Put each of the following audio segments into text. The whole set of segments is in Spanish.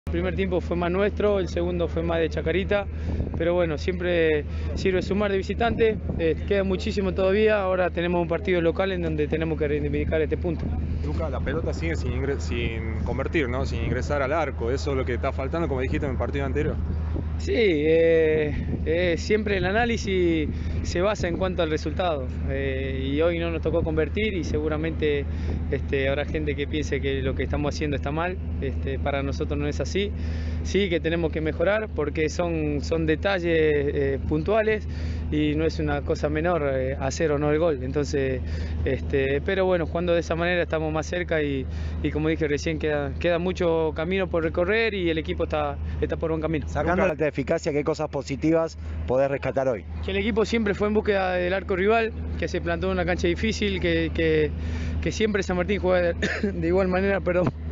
El primer tiempo fue más nuestro, el segundo fue más de Chacarita, pero bueno, siempre sirve sumar de visitante, queda muchísimo todavía, ahora tenemos un partido local en donde tenemos que reivindicar este punto. Luca, la pelota sigue sin convertir, ¿no? Sin ingresar al arco, eso es lo que está faltando, como dijiste en el partido anterior. Sí, siempre el análisis se basa en cuanto al resultado y hoy no nos tocó convertir y seguramente habrá gente que piense que lo que estamos haciendo está mal, para nosotros no es así, sí que tenemos que mejorar porque son detalles puntuales y no es una cosa menor hacer o no el gol, entonces, pero bueno, jugando de esa manera estamos más cerca y como dije recién queda mucho camino por recorrer y el equipo está por buen camino. Sacando la eficacia, ¿qué cosas positivas podés rescatar hoy? Que el equipo siempre fue en búsqueda del arco rival, que se plantó en una cancha difícil, que siempre San Martín juega de igual manera,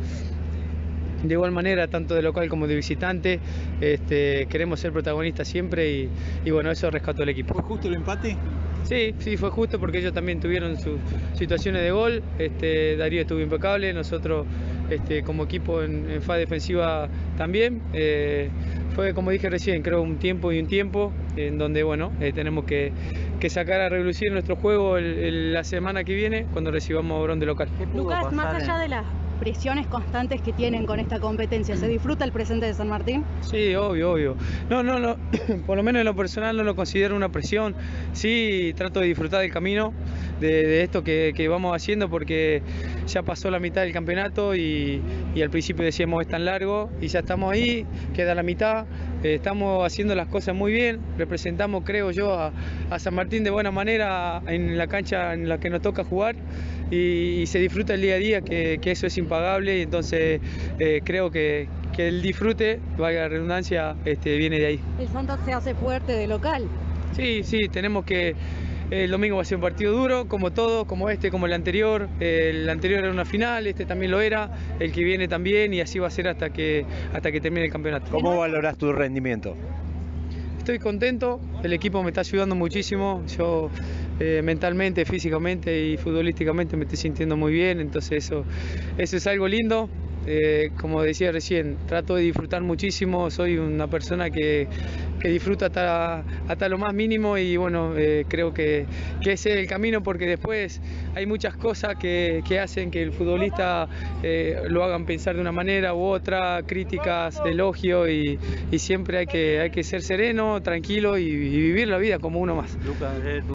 de igual manera, tanto de local como de visitante. Queremos ser protagonistas siempre y bueno, eso rescató el equipo. ¿Fue justo el empate? Sí, fue justo porque ellos también tuvieron sus situaciones de gol. Darío estuvo impecable, nosotros como equipo en fase defensiva también. Fue, como dije recién, creo un tiempo y un tiempo en donde bueno, tenemos que sacar a relucir nuestro juego la semana que viene cuando recibamos a Obrón de local. Lucas, más allá de las presiones constantes que tienen con esta competencia, ¿se disfruta el presente de San Martín? Sí, obvio. No, por lo menos en lo personal no lo considero una presión. Sí, trato de disfrutar del camino, de esto que vamos haciendo porque ya pasó la mitad del campeonato y al principio decíamos es tan largo y ya estamos ahí, queda la mitad. Estamos haciendo las cosas muy bien, representamos, creo yo, a San Martín de buena manera en la cancha en la que nos toca jugar y se disfruta el día a día, que eso es impagable y entonces creo que el disfrute, valga la redundancia, viene de ahí. El Santos se hace fuerte de local. Sí, tenemos que... El domingo va a ser un partido duro, como todo, como como el anterior. El anterior era una final, este también lo era, el que viene también y así va a ser hasta que termine el campeonato. ¿Cómo valorás tu rendimiento? Estoy contento, el equipo me está ayudando muchísimo, yo mentalmente, físicamente y futbolísticamente me estoy sintiendo muy bien, entonces eso es algo lindo. Como decía recién, trato de disfrutar muchísimo, soy una persona que disfruta hasta lo más mínimo y bueno, creo que ese es el camino porque después hay muchas cosas que hacen que el futbolista lo hagan pensar de una manera u otra, críticas, elogios y siempre hay que ser sereno, tranquilo y vivir la vida como uno más.